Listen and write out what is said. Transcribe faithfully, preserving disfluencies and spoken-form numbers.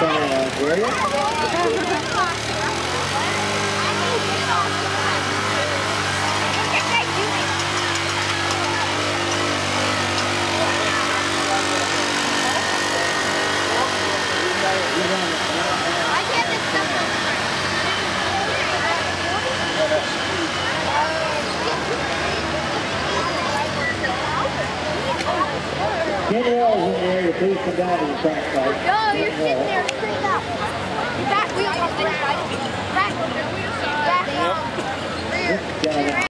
Get Wells in there to please come down to the track site. No, you're sitting there straight up. Back wheel on this side. Back, back, um, rear.